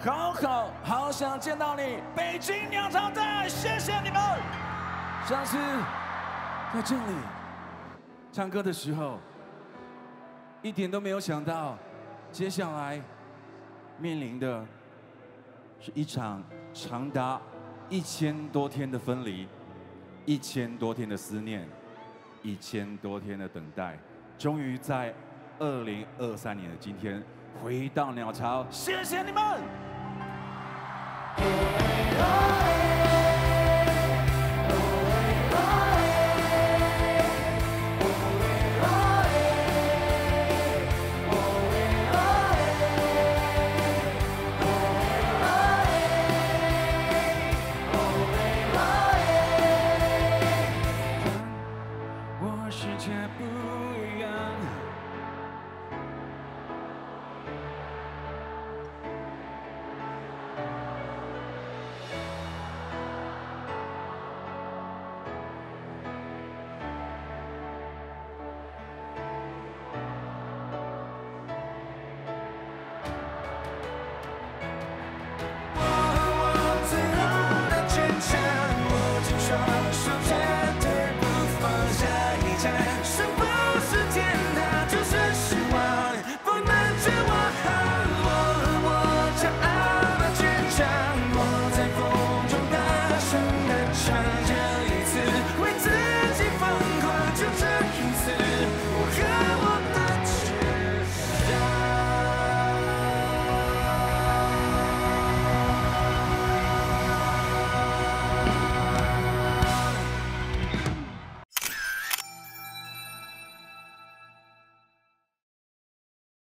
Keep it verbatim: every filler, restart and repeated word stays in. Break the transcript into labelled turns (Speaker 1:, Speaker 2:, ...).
Speaker 1: 好好好想见到你，北京鸟巢站，谢谢你们。上次在这里唱歌的时候，一点都没有想到，接下来面临的是一场长达一千多天的分离，一千多天的思念，一千多天的等待，终于在二零二三年的今天回到鸟巢，谢谢你们。